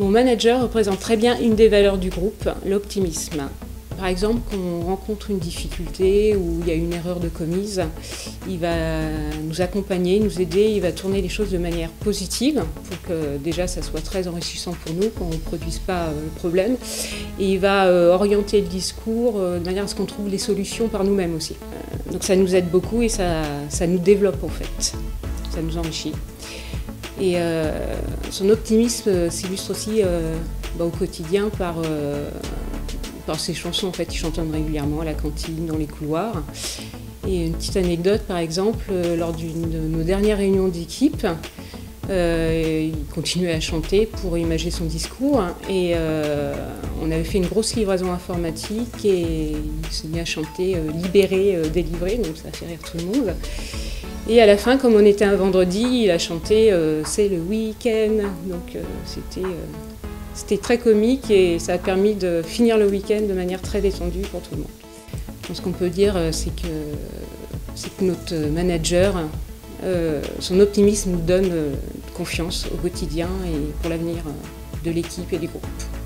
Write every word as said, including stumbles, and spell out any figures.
Mon manager représente très bien une des valeurs du groupe, l'optimisme. Par exemple, quand on rencontre une difficulté ou il y a une erreur de commise, il va nous accompagner, nous aider, il va tourner les choses de manière positive pour que déjà ça soit très enrichissant pour nous, qu'on ne produise pas le problème. Et il va orienter le discours de manière à ce qu'on trouve les solutions par nous-mêmes aussi. Donc ça nous aide beaucoup et ça, ça nous développe en fait, ça nous enrichit. Et euh, son optimisme s'illustre aussi euh, bah, au quotidien par, euh, par ses chansons. En fait, il chantonne régulièrement à la cantine, dans les couloirs. Et une petite anecdote, par exemple, euh, lors d'une de nos dernières réunions d'équipe, euh, il continuait à chanter pour imager son discours. Et euh, on avait fait une grosse livraison informatique et il s'est mis à chanter euh, « Libéré, euh, délivré », donc ça fait rire tout le monde. Et à la fin, comme on était un vendredi, il a chanté euh, « C'est le week-end ». Donc euh, c'était euh, c'était très comique et ça a permis de finir le week-end de manière très détendue pour tout le monde. Donc, ce qu'on peut dire, c'est que, c'est que notre manager, euh, son optimisme nous donne euh, confiance au quotidien et pour l'avenir de l'équipe et du groupe.